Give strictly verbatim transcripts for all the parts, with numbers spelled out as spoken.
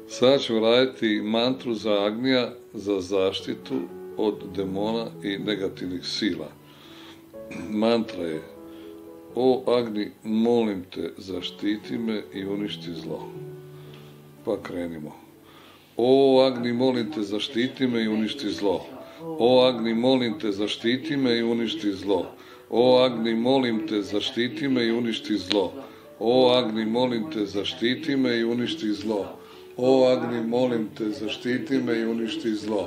Sada ćemo raditi mantru za Agnija za zaštitu od demona i negativnih sila. Mantra je: O Agni, molim te, zaštiti me i uništi zlo. Pa krenimo. O Agni, molim te, zaštiti me i uništi zlo. O Agni, molim te, zaštiti me i uništi zlo. O Agni, molim te, zaštiti me i uništi zlo. O Agni, molim te, zaštiti me i uništi zlo. O Agni, molim te, zaštiti me i uništi zlo.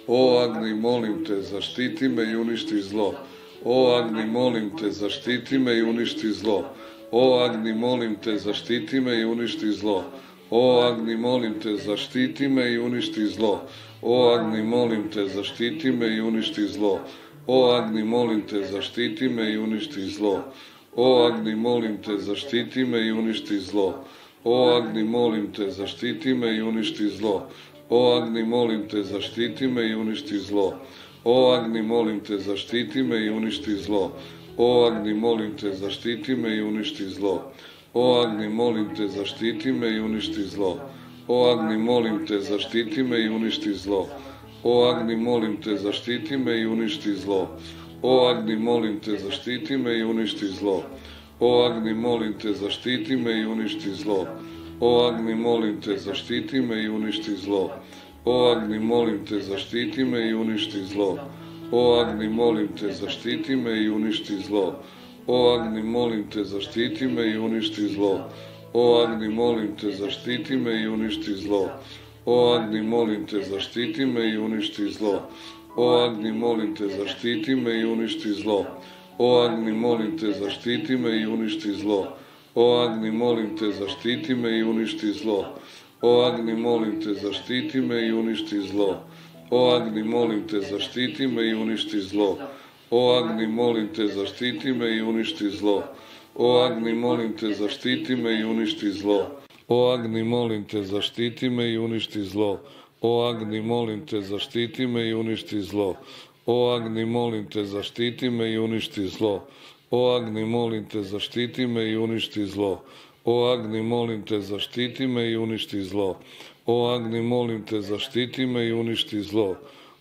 O Agni, molim te, zaštiti me i uništi zlo. O Agni, molim te, zaštiti me i uništi zlo. O Agni, molim te, zaštiti me i uništi zlo. O Agni, molim te, zaštiti me i uništi zlo. O Agni, molim te, zaštiti me i uništi zlo. O Agni, molim te, zaštiti me i uništi zlo. O Agni, molim te, zaštiti me i uništi zlo. O Agni, molim te, zaštiti me i uništi zlo. O Agni, molim te, zaštiti me i uništi zlo. O Agni, molim te, zaštiti me i uništi zlo. O Agni, molim te, zaštiti me i uništi zlo. O Agni, molim te, zaštiti me i uništi zlo. O Agni, molim te, zaštiti me i uništi zlo. O Agni, molim te, zaštiti me i uništi zlo. O Agni, molim te, zaštiti me i uništi zlo. O Agni, molim te, zaštiti me i uništi zlo. O Agni, molim te, zaštiti me i uništi zlo. O Agni, molim te, zaštiti me i uništi zlo. O Agni, molim te, zaštiti me i uništi zlo. O Agni, molim te, zaštiti me i uništi zlo. O Agni, molim te, zaštiti me i uništi zlo. O Agni, molim te, zaštiti me i uništi zlo. O Agni, molim te, zaštiti me i uništi zlo. O Agni, molim te, zaštiti me i uništi zlo. O Agni, molim te, zaštiti me i uništi zlo. O Agni, molim te, zaštiti me i uništi zlo. O Agni, molim te, zaštiti me i uništi zlo. O Agni, molim te, zaštiti me i uništi zlo. O Agni, molim te, zaštiti me i uništi zlo. O Agni, molim te, zaštiti me i uništi zlo. O Agni, molim te, zaštiti me i uništi zlo. O Agni, molim te, zaštiti me i uništi zlo. O Agni, molim te, zaštiti me i uništi zlo. O Agni, molim te, zaštiti me i uništi zlo. O Agni, molim te, zaštiti me i uništi zlo.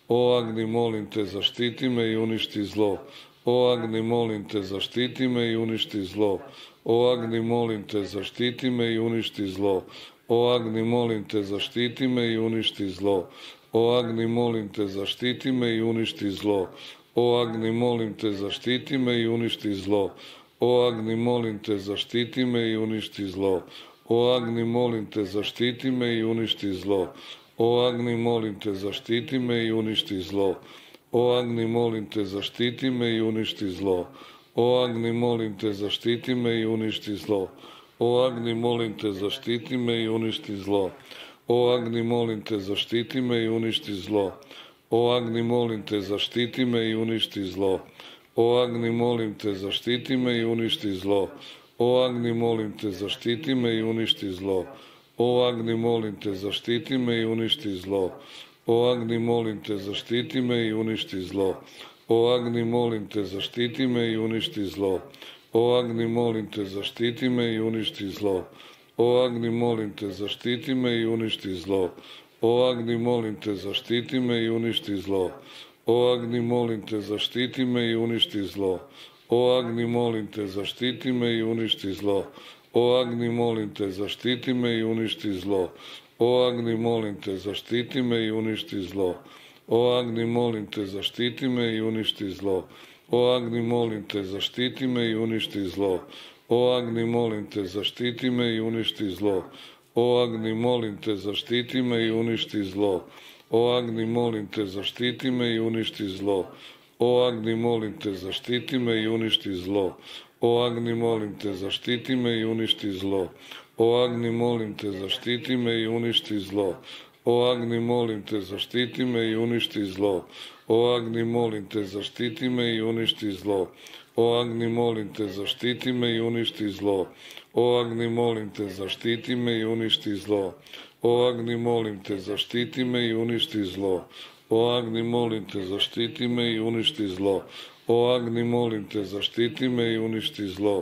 O Agni, molim te, zaštiti me i uništi zlo. O Agni, molim te, zaštiti me i uništi zlo. O Agni, molim te, zaštiti me i uništi zlo. O Agni, molim te, zaštiti me i uništi zlo. O Agni, molim te, zaštiti me i uništi zlo. O Agni, molim te, zaštiti me i uništi zlo. O Agni, molim te, zaštiti me i uništi zlo. O Agni, molim te, zaštiti me i uništi zlo. O Agni, molim te, zaštiti me i uništi zlo. O Agni, molim te, zaštiti me i uništi zlo. O Agni, molim te, zaštiti me i uništi zlo. O Agni, molim te, zaštiti me i uništi zlo. O Agni, molim te, zaštiti me i uništi zlo. O Agni, molim te, zaštiti me i uništi zlo. O Agni, molim te, zaštiti me i uništi zlo. O Agni, molim te, zaštiti me i uništi zlo. O Agni, molim te, zaštiti me i uništi zlo. O Agni, molim te, zaštiti me i uništi zlo. O Agni, molim te, zaštiti me i uništi zlo. O Agni, molim te, zaštiti me i uništi zlo. O Agni, molim te, zaštiti me i uništi zlo. O Agni, molim te, zaštiti me i uništi zlo. O Agni, molim te, zaštiti me i uništi zlo. O Agni, molim te, zaštiti me i uništi zlo. O Agni, molim te, zaštiti me i uništi zlo. O Agni, molim te, zaštiti me i uništi zlo. O Agni, molim te, zaštiti me i uništi zlo. O Agni, molim te, zaštiti me i uništi zlo. O Agni, molim te, zaštiti me i uništi zlo. O Agni, molim te, zaštiti me i uništi zlo. O Agni, molim te, zaštiti me i uništi zlo. O Agni, molim te, zaštiti me i uništi zlo. O Agni, molim te, zaštiti me i uništi zlo. O Agni, molim te, zaštiti me i uništi zlo. O Agni, molim te, zaštiti me i uništi zlo. O Agni, molim te, zaštiti me i uništi zlo. O Agni, molim te, zaštiti me i uništi zlo. O Agni, molim te, zaštiti me i uništi zlo. O Agni, molim te, zaštiti me i uništi zlo. O Agni, molim te, zaštiti me i uništi zlo. O Agni, molim te, zaštiti me i uništi zlo.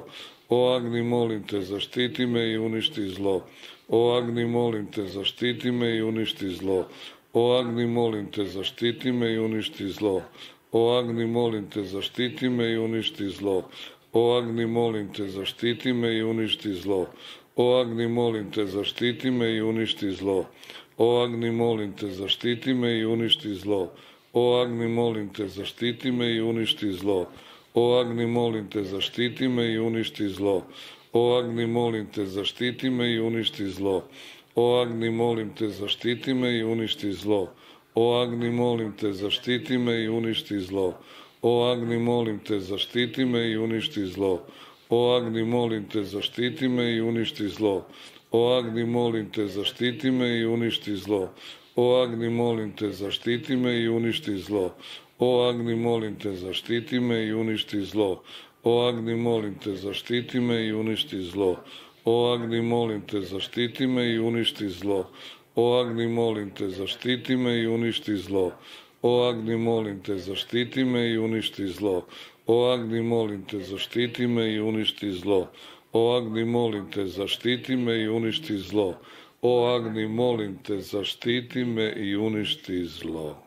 O Agni, molim te, zaštiti me i uništi zlo. O Agni, molim te, zaštiti me i uništi zlo. O Agni, molim te, zaštiti me i uništi zlo. O Agni, molim te, zaštiti me i uništi zlo. O Agni, molim te, zaštiti me i uništi zlo. O Agni, molim te, zaštiti me i uništi zlo. O Agni, molim te, zaštiti me i uništi zlo. O Agni, molim te, zaštiti me i uništi zlo. O Agni, molim te, zaštiti me i uništi zlo. O Agni, molim te, zaštiti me i uništi zlo. O Agni, molim te, zaštiti me i uništi zlo. O Agni, molim te, zaštiti me i uništi zlo. O Agni, molim te, zaštiti me i uništi zlo. O Agni, molim te, zaštiti me i uništi zlo. O Agni, molim te, zaštiti me i uništi zlo. O Agni, molim te, zaštiti me i uništi zlo. O Agni, molim te, zaštiti me i uništi zlo. O Agni, molim te, zaštiti me i uništi zlo. O Agni, molim te, zaštiti me i uništi zlo. O Agni, molim te, zaštiti me i uništi zlo. O Agni, molim te, zaštiti me i uništi zlo. O Agni, molim te, zaštiti me i uništi zlo. O Agni, molim te, zaštiti me i uništi zlo. O Agni, molim te, zaštiti me i uništi zlo.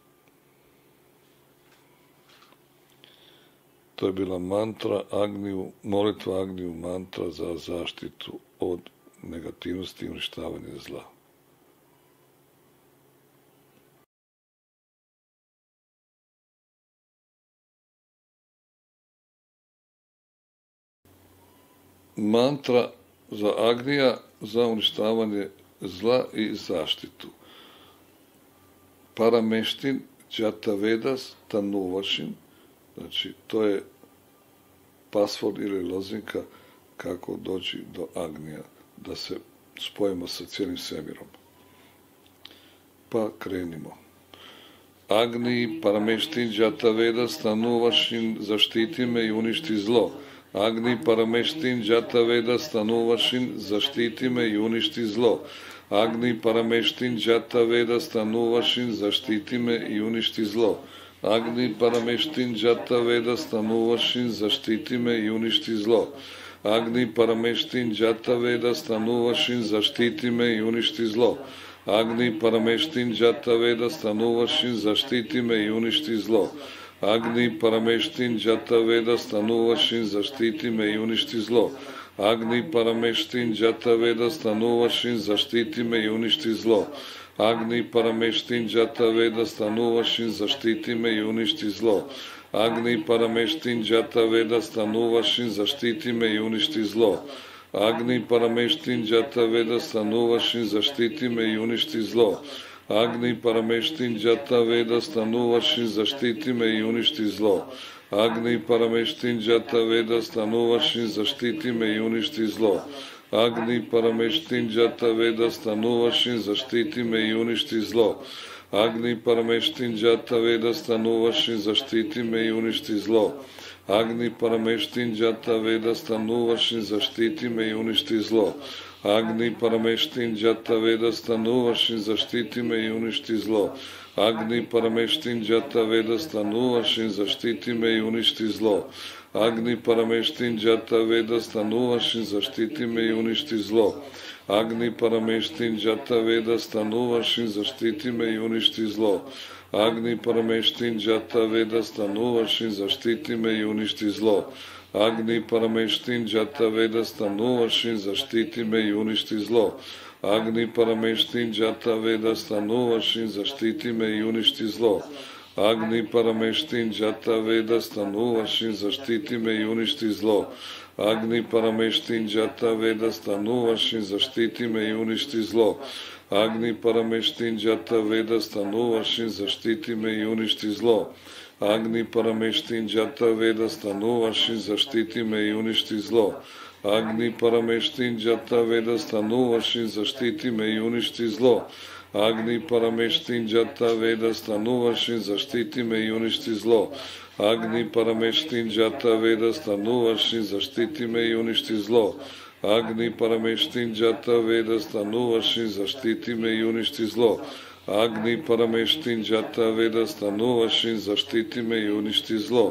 To je bila mantra Agniju, molitva Agniju, mantra za zaštitu od negativnosti i uništavanja zla. Mantra za Agnija, za uništavanje zla i zaštitu. Parameštin, Džatavedas, Tanuvašin. Znači, to je pasvord ili lozinka kako doći do Agnija, da se spojimo sa cijelim svemirom. Pa krenimo. Agni, Parameštin, Džatavedas, Tanuvašin, zaštiti me i uništi zlo. Agni, Parameštin, Džatavedas, Tanuvašin, zaštiti me i uništi zlo. Agni, Parameštin, Džatavedas, Tanuvašin, zaštiti me i uništi zlo. Agni, Parameštin, Džatavedas, Tanuvašin, zaštiti me i uništi zlo. Agni, Parameštin, Džatavedas, Tanuvašin, zaštiti me i uništi zlo. Agni, Parameštin, Džatavedas, Tanuvašin, zaštiti me i uništi zlo. Agni, Parameštin, Džatavedas, Tanuvašin, zaštiti me i uništi zlo. Agni, Parameštin, Džatavedas, Tanuvašin, zaštiti me i uništi zlo. Agni, Parameštin, Džatavedas, Tanuvašin, zaštiti me i uništi zlo. Agni, Parameštin, Džatavedas, Tanuvašin, zaštiti me i uništi zlo. Agni, Parameštin, Džatavedas, Tanuvašin, zaštiti me i uništi zlo. Agni, Parameštin, Džatavedas, Tanuvašin, zaštiti me i uništi zlo. Agni, Parameštin, Džatavedas, Tanuvašin, zaštiti me i uništi zlo. Agni, Parameštin, Džatavedas, Tanuvašin, zaštiti me i uništi zlo. Agni, Parameštin, Džatavedas, Tanuvašin, zaštiti me i uništi zlo. Agni, Parameštin, Džatavedas, Tanuvašin, zaštiti me i uništi zlo. Agni, Parameštin, Džatavedas, Tanuvašin, zaštiti me i uništi zlo. Agni, Parameštin, Džatavedas, Tanuvašin, zaštiti me i uništi zlo. Agni, Parameštin, Džatavedas, Tanuvašin, zaštiti me i uništi zlo. Agni, Parameštin, Džatavedas, Tanuvašin, zaštiti me i uništi zlo. Agni, Parameštin, Džatavedas, Tanuvašin, zaštiti me i uništi zlo. Agni, Parameštin, Džatavedas, Tanuvašin, zaštiti me i uništi zlo. Agni, Parameštin, Džatavedas, Tanuvašin, zaštiti me i uništi zlo. Agni, Parameštin, Džatavedas, Tanuvašin, zaštiti me i uništi zlo. Agni, Parameštin, Džatavedas, Tanuvašin, zaštiti me i uništi zlo. Agni, Parameštin, Džatavedas, Tanuvašin, zaštiti me i uništi zlo. Agni, Parameštin, Džatavedas, Tanuvašin, zaštiti me i uništi zlo. Agni, Parameštin, Džatavedas, Tanuvašin, zaštiti me i uništi zlo. Agni, Parameštin, Džatavedas, Tanuvašin, zaštiti me i uništi zlo. Agni, Parameštin, Džatavedas, Tanuvašin, zaštiti me i uništi zlo. Agni, Parameštin, Džatavedas, Tanuvašin, zaštiti me i uništi zlo. Agni, Parameštin, Džatavedas, Tanuvašin, zaštiti me i uništi zlo.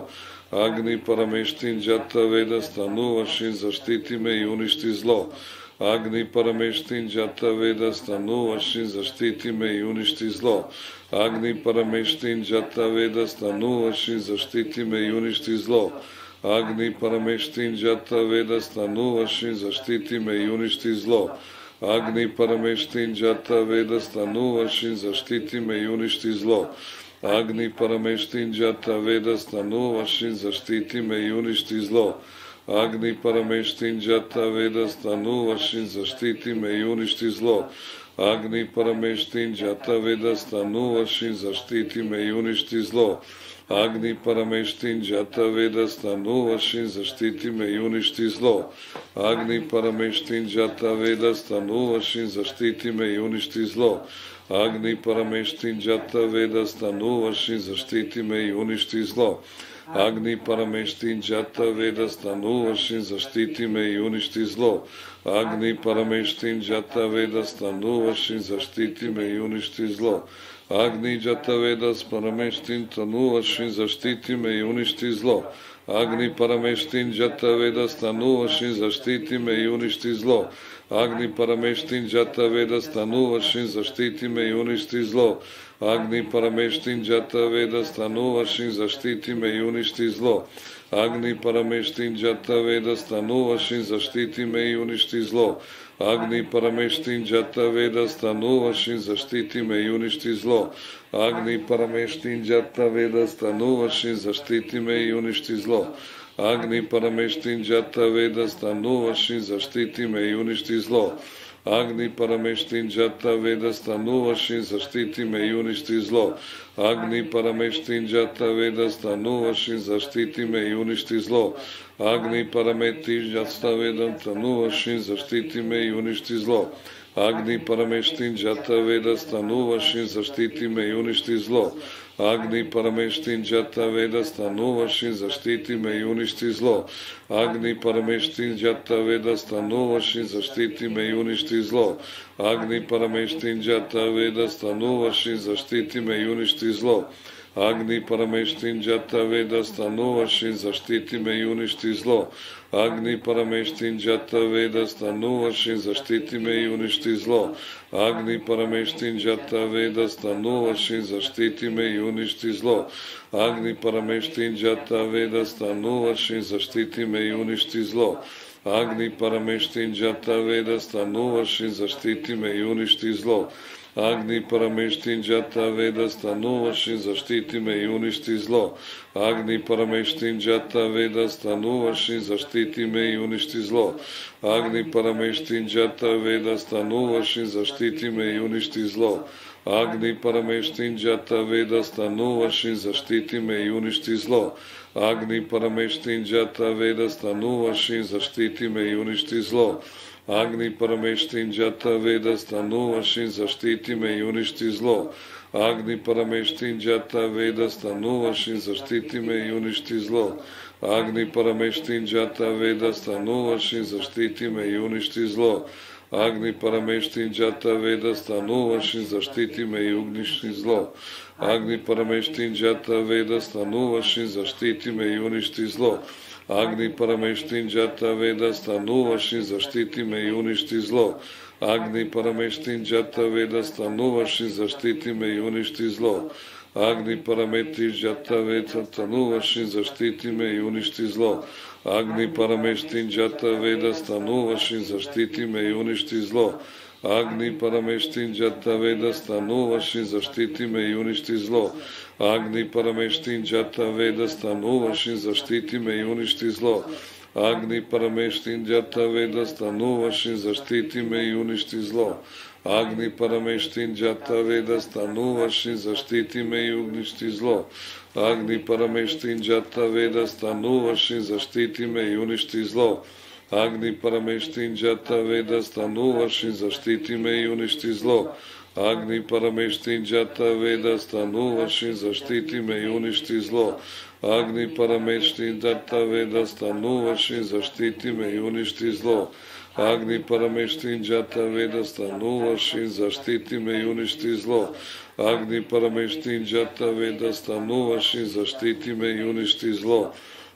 Agni Parameshtin Jata Veda стануваш, защити ме и унищи зло. Агни Парамештин Джата Веда стануваш, защити ме и унищи зло. Агни Парамештин Джата Веда стануваш, защити ме и унищи зло. Агни Парамештин Джата Веда стануваш, защити ме и унищи зло. Агни Парамештин Джата Веда стануваш, защити ме и унищи зло. Агни Парамештин Джата Веда стануваш, защити ме и унищи зло. Агни Парамештин Джата Веда стануваш, защити ме и унищи зло. Агни Парамештин Джата Веда стануваш, защити ме и унищи зло. Агни Парамештин Джата Веда стануваш, защити ме и унищи зло. Агни Парамештин Джата Веда стануваш, защити ме и унищи зло. Агни Парамештин Джата Веда стануваш, защити ме и унищи зло. Агни Парамештин Джата Веда стануваш, защити ме и унищи зло. Агни Парамештин Джата Веда стануваш, защити ме и унищи зло. Агни Джата Веда Парамештин стануваш, защити ме и унищи зло. Агни Парамештин Джата Веда стануваш, защити ме и унищи зло. Агни Парамештин Джата Веда стануваш, защити ме и унищи зло. Агни Парамештин Джата Веда стануваш, защити ме и унищи зло. Агни Парамештин Джата Веда стануваш, защити ме и унищи зло. Агни Парамештин Джата Веда стануваш, защити ме и унищи зло. Агни Парамештин Джата Веда стануваш, защити ме и унищи зло. Агни Парамештин Джата Веда стануваш, защити ме и унищи зло. Агни Парамештин Джата Веда стануваш, защити ме и унищи зло. Агни Парамештин Джата Веда стануваш, защити ме и унищи зло. Агни Параметин Джата Веда стануваш, защити ме и унищи зло. Агни Парамештин Джата Веда стануваш, защити ме и унищи зло. Агни Парамештин Джата Веда стануваш, защити ме и унищи зло. Агни Парамештин Джата Веда стануваш, защити ме и унищи зло. Агни Парамештин Джата Веда стануваш, защити ме и унищи зло. Агни Парамештин Джата Веда стануваш, защити ме и унищи зло. Агни Парамештин Джата Веда стануваш, защити ме и унищи зло. Агни Парамештин Джата Веда стануваш, защити ме и унищи зло. Агни Парамештин Джата Веда стануваш, защити ме и унищи зло. Агни Парамештин Джата Веда стануваш, защити ме и унищи зло. Агни Парамештин Джата Веда стануваш, защити ме и унищи зло. Агни Парамештин Джата Веда стануваш, защити ме и унищи зло. Агни Парамештин Джата Веда стануваш, защити ме и унищи зло. Агни Парамештин Джата Веда стануваш, защити ме и унищи зло. Агни Парамештин Джата Веда стануваш, защити ме и унищи зло. Агни Парамештин Джата Веда стануваш, защити ме и унищи зло. Агни Парамештин Джата Веда стануваш, защити ме и унищи зло. Агни Парамештин Джата Веда стануваш, защити ме и унищи зло. Агни Парамештин Джата Веда стануваш, защити ме и унищи зло. Агни Парамештин Джата Веда стануваш, защити ме и унищи зло. Агни Парамештин Джата Веда стануваш, защити ме и унищи зло. Агни Парамештин Джата Веда стануваш, защити ме и унищи зло. Агни Параметин Джата Веда стануваш, защити ме и унищи зло. Агни Парамештин Джата Веда стануваш, защити ме и унищи зло. Агни Парамештин Джата Веда стануваш, защити ме и унищи зло. Агни Парамештин Джата Веда стануваш, защити ме и унищи зло. Агни Парамештин Джата Веда стануваш, защити ме и унищи зло. Агни Парамештин Джата Веда стануваш, защити ме и унищи зло. Агни Парамештин Джата Веда стануваш, защити ме и унищи зло. Агни Парамештин Джата Веда стануваш, защити ме и унищи зло. Агни Парамештин Джата Веда стануваш, защити ме и унищи зло. Агни Парамештин Джата Веда стануваш, защити ме и унищи зло. Агни Парамештин Джата Веда стануваш, защити ме и унищи зло. Агни Парамештин Джата Веда стануваш, защити ме и унищи зло.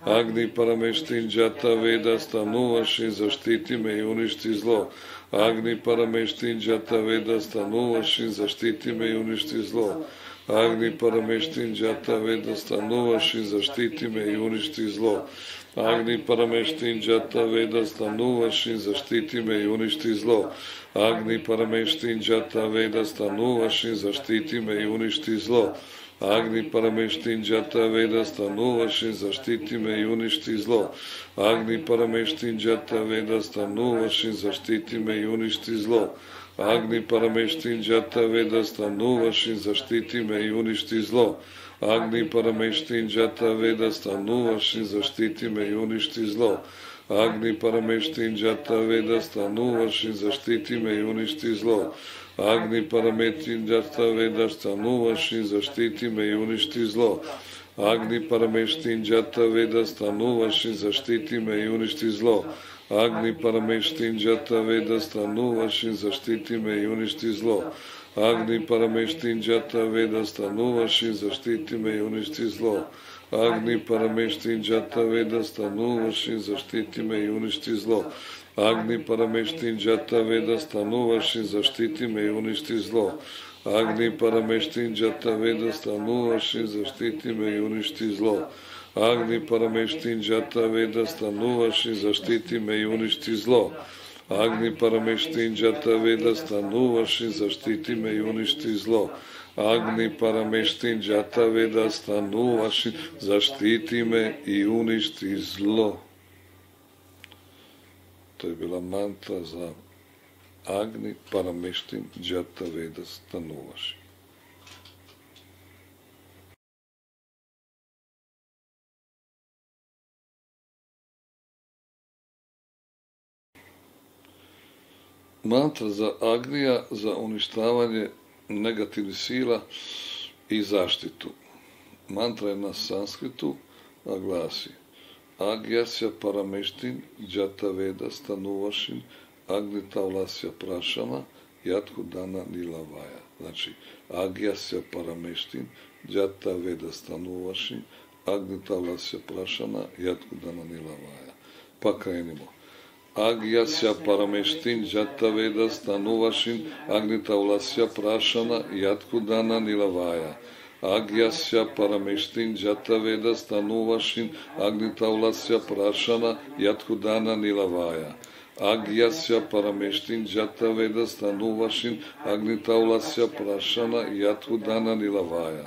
Agni Parameshtin Jata Veda stanuvaši, zaštiti me i uništi zlo. Agni Parameshtin Jata Veda stanuvaši, zaštiti me i uništi zlo. Agni Parameshtin Jata Veda stanuvaši, zaštiti me i uništi zlo. Agni Parameshtin Jata Veda stanuvaši, zaštiti me i uništi zlo. Agni Parameshtin Jata Veda stanuvaši, zaštiti me i uništi zlo. Agni Parameshtin Jata Veda stanuvaši, zaštiti me i uništi zlo. Agni Parameshtin Jata Veda stanuvaši, zaštiti me i uništi zlo. Agni Parameshtin Jata Veda stanuvaši, zaštiti me i uništi zlo. Agni Parameshtin Jata Veda stanuvaši, zaštiti me i uništi zlo. Agni Parameshtin Jata Veda stanuvaši, zaštiti me i uništi zlo. Agni Parameshtin Jata Veda stanuvaši, zaštiti me i uništi zlo. Agni Parameshtin Jata Veda stanuvaši, zaštiti me i uništi zlo. Agni Parameshtin Jata Veda stanuvaši, zaštiti me i uništi zlo. Agni Parameshtin Jata Veda stanuvaši, zaštiti me i uništi zlo. Agni Parameshtin Jata Veda stanuvaši, zaštiti me i uništi zlo. Agni Parameshtin Jata Veda stanuvaši, zaštiti me i uništi zlo. Agni Parameshtin Jata Veda stanuvaši, zaštiti me i uništi zlo. Agni Parameshtin Jata Veda stanuvaši, zaštiti me i uništi zlo. Agni Parameshtin Jata Veda stanuvaši, zaštiti me i uništi zlo. Agni Parameshtin Jata Veda stanuvaši, zaštiti me i uništi zlo. To je bila mantra za Agni Parameshtin Jata Veda stanuvaši. Mantra za Agnija za uništavanje negativnih sila i zaštitu. Mantra je na sanskritu, a glasi Agyasya Parameshtin Jata Veda stanuvašin Agnitavlasya Prašana Jatku Dana Nilavaya. Znači, Agyasya Parameshtin Jata Veda stanuvašin Agnitavlasya Prašana Jatku Dana Nilavaya. Pa krenimo. Agyasya Parameshtin Jata Veda stanuvašin Agnitavlasya Prašana Jatku Dana Nilavaya. Agyasya Parameshtin Jata Veda stanuvašin Agnitavlasya Prašana Jatku Dana Nilavaya. Agyasya Parameshtin Jata Veda stanuvašin Agnitavlasya Prašana Jatku Dana Nilavaya.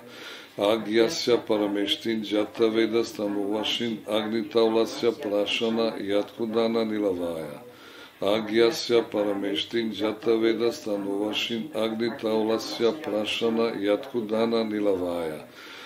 Agyasya Parameshtin Jata Veda stanuvašin Agnitavlasya Prašana Jatku Dana Nilavaya. Agyasya Parameshtin Jata Veda stanuvašin Agnitavlasya Prašana Jatku Dana Nilavaya.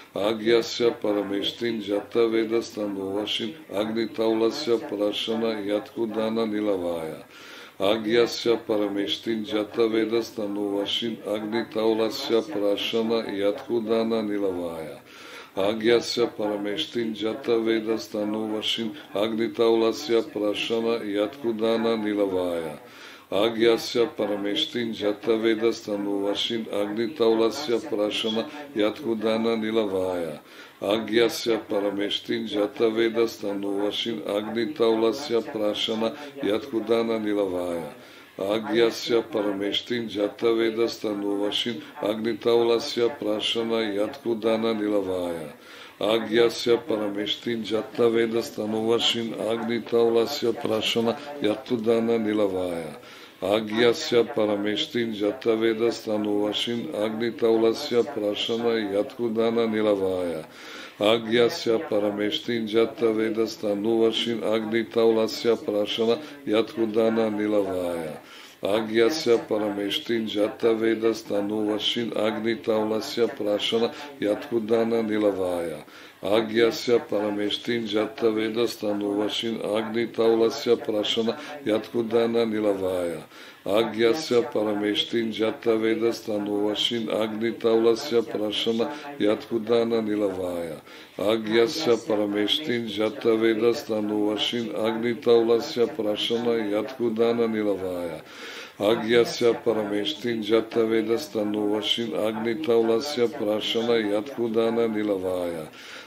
Agyasya Parameshtin Jata Veda stanuvašin Agnitavlasya Prašana Jatku Dana Nilavaya. Agyasya Parameshtin Jata Veda stanuvašin Agnitavlasya Prašana Jatku Dana Nilavaya. Agyasya Parameshtin Jata Veda stanuvašin Agnitavlasya Prašana Jatku Dana Nilavaya. Agyasya Parameshtin Jata Veda stanuvašin Agnitavlasya Prašana Jatku Dana Nilavaya. Agyasya Parameshtin Jata Veda stanuvašin Agnitavlasya Prašana Jatku Dana Nilavaya. Agyasya Parameshtin Jata Veda stanuvašin Agnitavlasya Prašana Jatku Dana Nilavaya. Agyasya Parameshtin Jata Veda stanuvašin Agnitavlasya Prašana Jatku Dana Nilavaya. Agyasya Parameshtin Jata Veda stanuvašin Agnitavlasya Prašana Jatku Dana Nilavaya. Agyasya Parameshtin Jata Veda stanuvašin Agnitavlasya Prašana Jatku Dana Nilavaya. Agyasya Parameshtin Jata Veda stanuvašin Agnitavlasya Prašana Jatku Dana Nilavaya. Agyasya Parameshtin Jata Veda stanuvašin Agnitavlasya Prašana Jatku Dana Nilavaya. Agyasya Parameshtin Jata Veda stanuvašin Agnitavlasya Prašana Jatku Dana Nilavaya. Agyasya Parameshtin Jata Veda stanuvašin Agnitavlasya Prašana Jatku Dana Nilavaya. Agyasya Parameshtin Jata Veda stanuvašin Agnitavlasya Prašana Jatku Dana Nilavaya.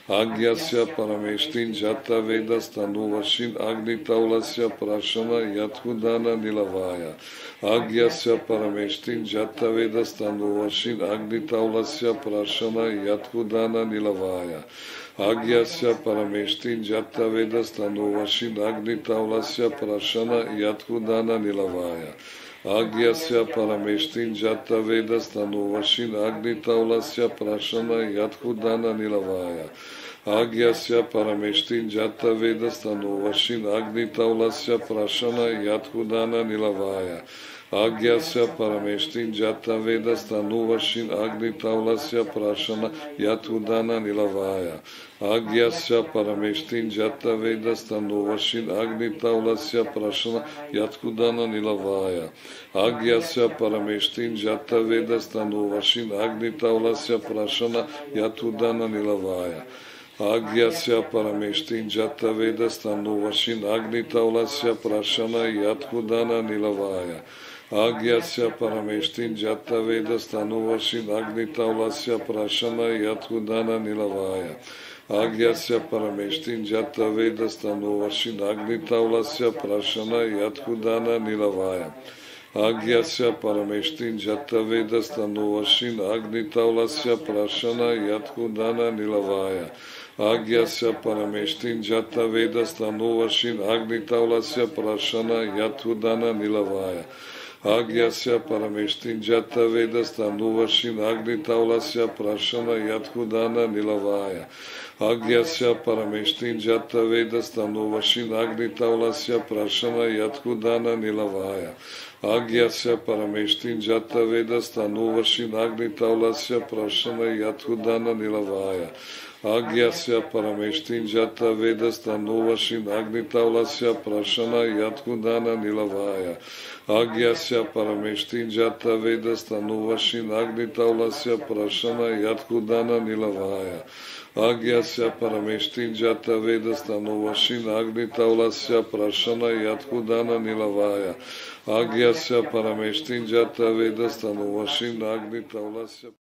Agyasya Parameshtin Jata Vedastanu Vashin Agni Taulasya Prashana Yathudana Nilavaya. Agyasya Parameshtin Jata Vedastanu Vashin Agni Taulasya Prashana Yathudana Nilavaya. Agyasya Parameshtin Jata Vedastanu Vashin Agni Taulasya Prashana Yathudana Nilavaya. Agyasya Parameshtin Jata Vedastanu Vashin Agni Taulasya Prashana Yathudana Nilavaya. Agyasya Parameshtin Jata Vedastanu Vashin Agni Taulasya Prashana Yathudana Nilavaya. Agyasya Parameshtin Jata Vedastanu Vashin Agni Taulasya Prashana Yathudana Nilavaya. Agyasya Parameshtin Jata Vedastanu Vashin Agni Taulasya Prashana Yathudana Nilavaya. Agyasya Parameshtin Jata Vedastanu Vashin Agni Taulasya Prashana Yathudana Nilavaya. Agyasya Parameshtin Jata Vedastanu Vashin Agni Taulasya Prashana Yathudana Nilavaya. Agyasya Parameshtin Jata Vedastanu Vashin Agni Taulasya Prashana Yathudana Nilavaya. Agyasya Parameshtin Jata Vedastanu Vashin Agni Taulasya Prashana Yathudana Nilavaya. Agyasya Parameshtin Jata Vedastanu Vashin Agni Taulasya Prashana Yathudana Nilavaya. Agyasya Parameshtin Jata Vedastanu Vashin Agni Taulasya Prashana Yathudana Nilavaya. Agyasya Parameshtin Jata Vedastanu Vashin Agni Taulasya Prashana Yathudana Nilavaya. Agyasya Parameshtin Jata Vedastanu Vashin Agni Taulasya Prashana Yathudana Nilavaya. Agyasya Parameshtin Jata Vedastanu Vashin Agni Taulasya Prashana Yathudana Nilavaya. Agyasya Parameshtin Jata Vedastanu Vashin Agni Taulasya Prashana Yathudana Nilavaya. Agyasya Parameshtin Jata Vedastanu Vashin Agni Taulasya Prashana Yathudana Nilavaya. Agyasya Parameshtin Jata Vedastanu Vashin Agni Taulasya Prashana Yathudana Nilavaya. Agyasya Parameshtin Jata Vedastanu Vashin Agni Taulasya